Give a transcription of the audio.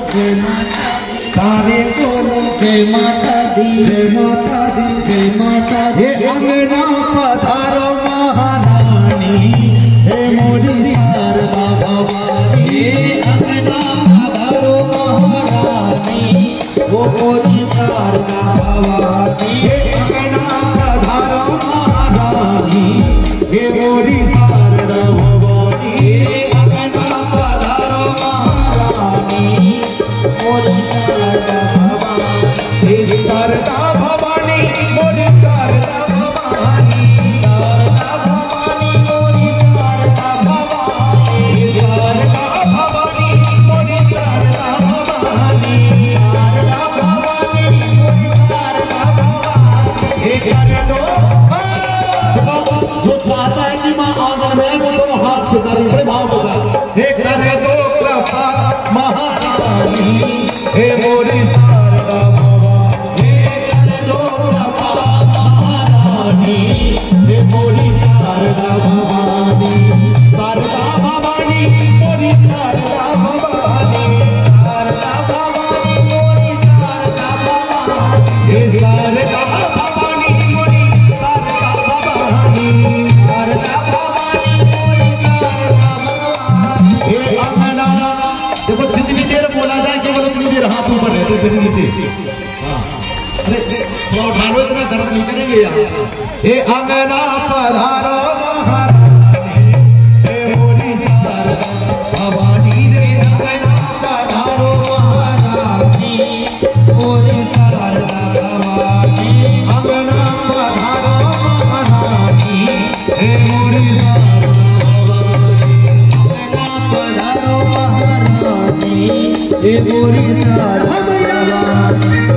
सारे बोलो जय माता दी, जय माता दी, जय माता दी। हे अंगना पधारो महारानी, हे मोरी शारदा भवानी। हे अंगना पधारो महारानी, वो मोरी शारदा भवानी। हे अंगना पधारो महारानी, हे मोरी शारदा भवानी। हे अंगना पधारो महारानी, मोरी शारदा भवानी। हे शारदा भवानी, मोरी शारदा भवानी। शारदा भवानी, मोरी शारदा भवानी। हे शारदा भवानी, मोरी शारदा भवानी। शारदा भवानी, मोरी शारदा भवानी। हे कर दो जो चाहता है कि मां आंगन में वो दोनों हाथ से दर्द भाव होगा। हे कर दो कृपा महारानी, हे मोरी शारदा भवानी। हे कर दो कृपा महारानी, हे मोरी शारदा भवानी। शारदा भवानी, मोरी शारदा भवानी। शारदा भवानी, मोरी शारदा भवानी। हे शारदा भवानी, मोरी शारदा भवानी। शारदा भवानी, मोरी शारदा भवानी। हे अंगना देखो जितनी देर बोला जाए केवल उतनी देर हाथ ऊपर रहते फिर नीचे। अरे थोड़ा उठा लो, इतना दर्द नहीं करेंगे यहाँ। हे अंगना पधारो महारानी, हे मोरी शारदा भवानी। रे अंगना पधारो महारानी, मोरी शारदा भवानी। अंगना पधारो महारानी, हे मोरी शारदा भवानी। अंगना पधारो महारानी, हे मोरी शारदा भवानी।